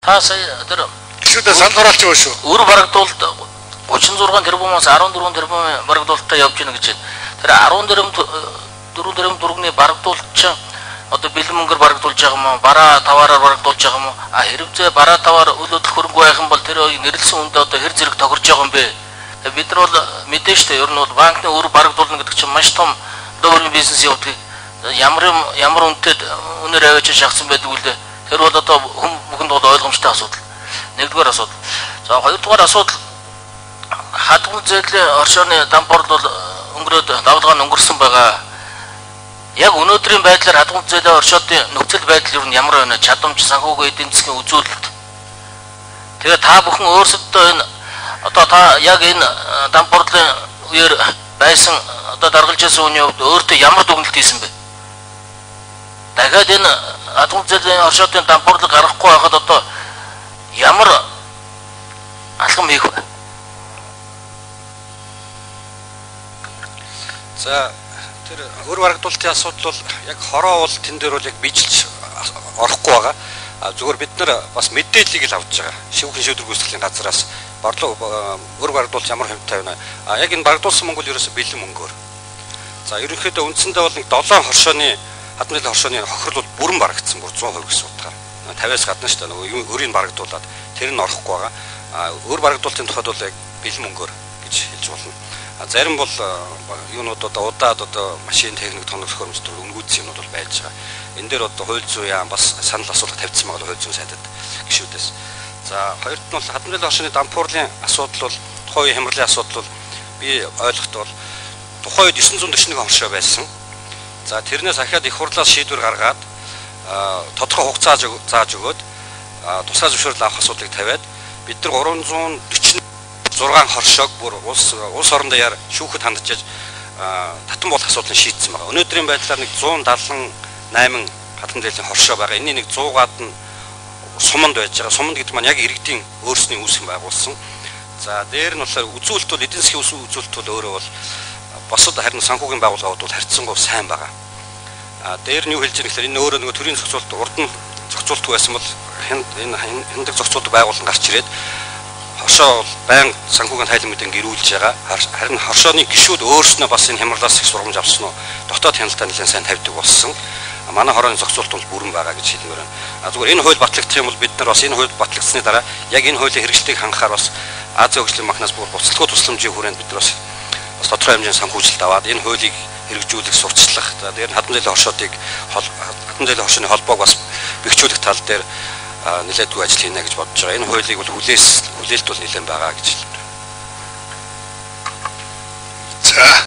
Та сая тэр гişүүдээ санал хураалж байгаа шүү. өр барагдуулалт 36 тэрбумаас 14 тэрбум барагдуулалтаа явж гинэ гэж байна. Тэр 14 тэрбум дөрөвний барагдуулалт одоо бэлэн мөнгөөр барагдуулж байгаа юм уу? Бараа таваараар барагдуулж байгаа юм уу? Хэрвээ бараа таваар өлөдөх хөрөнгө байх юм бол тэр нэрлсэн үндэ одоо хэр зэрэг тохирж байгаа юм бэ? Бид нар бол мэдээж шүү дээ. Ер нь бол банкны өр барагдуулна гэдэг чинь маш том дөөрийн бизнес явуулдаг. Ямар үнэтэй үнээр аваач шахсан байдаг үлээ. Тэр бол одоо бүхэнд бол ойлгомжтой асуудал. Нэгдүгээр асуудал. За хоёрдугаар асуудал хадгалан зээлийн оршооны дампуурд бол өнгөрөөд давлгаа өнгөрсөн байгаа. Яг өнөөдрийн байдлаар хадгалан зээлийн оршуудын нөхцөл байдал юу ямар байна? Чадамж санхүүгийн эдийн засгийн үзүүлэлт. Тэгээ та бүхэн өөрсдөө энэ одоо та яг энэ дампуурлын үеэр байсан одоо даргалж байсан үеийн хувьд өөртөө ямар дүгнэлт хийсэн бэ? Дахиад энэ хадгалан зээлийн оршуудын дампуурлыг гаргахгүй байхад одоо ямар алхам хийх вэ? За тэр өр барагдуулалтын асуудал бол яг хороо бол тэн дээр бол яг бижилж орохгүй байгаа. Зүгээр бид нар бас мэдээллийг л авч байгаа. Шивхэн шийдвэр гүйцэтгэлийн газраас өр барагдуулалт ямар хэмжээтэй байна. Яг энэ барагдуулсан мөнгө ерөөсө бэлэн мөнгөөр. За ерөнхийдөө үндсэндээ бол нэг 7 хоршооны хадгалан зээлийн хоршооны хохирол бол бүрэн барагдсан, бүр 100% гэсэн утгаар. 50-аас гадна шүү дээ. Нөгөө өрийг барагдуулаад тэр нь орохгүй байгаа. Өр барагдуулалтын тухайд бол яг бэлэн мөнгөөр гэж хэлж болно. Зарим бол юунууд одоо удаад одоо машин техник тоног төхөөрөмжтөр өнгүүдсэн юмуд бол байж байгаа. Энэ дээр одоо хууль зүйн яам бас санал асуулга тавьсан байгаа хууль зүйн сайдад гишүүдээс. За хоёрт нь бол хадгалан зээлийн оршооны дампуурлын асуудал бол тухайн хямралын асуудал бол би ойлгохдоо бол тухайн үед 941 хоршоо байсан. За тэрнээс ахаад их хурлаас шийдвэр гаргаад тодорхой хугацаа зааж өгөөд тусгай зөвшөөрөл авах асуудлыг тавиад бид нар 346 хоршоог бүр улс орон даяар шүүхэд хандчиж татан болох асуудлыг шийдсэн байгаа. Өнөөдрийн байдлаар нэг 178 хадгалан зээлийн хоршоо байгаа. Энийг нэг 100-аад нь суманд байж байгаа. Суманд гэдэг маань яг иргэдийн өөрсний үүсгэн байгуулсан. За дээр нь болохоор үзүүлэлт бол эдийн засгийн үзүүлэлт бол өөрөө бол босод харин санхүүгийн байгууллагууд бол харьцангуй сайн байгаа. Дээр нь юу хэлж байгаа гэхээр энэ өөрөө нөгөө төрийн зохицуулалт урд нь зохицуулалт байсан бол энэ хяндаг зохицуулалт байгуулан гарч ирээд хоршоо бол байнга санхүүгийн хайлт мэдэн гэрүүлж байгаа. Харин хоршооны гишүүд өөрснөө бас энэ хямралаас их сургамж авсан уу? Дотоод хяналтаа нэлээд сайн тавьдаг болсон. Манай хорооны зохицуулалт бол бүрэн байгаа гэж хэлмээр байна. Зүгээр энэ хууль батлагдсан юм бол бид нар бас энэ хууль батлагдсны дараа яг энэ хуулийн хэрэгжлийг хангахаар бас Азийн хөгжлийн банкнаас бүр буцалтгүй тусламжийн хүрээнд бид нар бас тодорхой хэмжээний санхүүжилт аваад энэ хуулийг хэрэгжүүлэх, сурчлах, дээр нь хадгалан зээлийн оршуудыг хадгалан зээлийн оршооны холбоог бас бэхжүүлэх тал дээр нэлээдгүй ажил хийнэ гэж бодож байгаа. Энэ хуулийг бол хүлээлт бол нэлээд байгаа гэж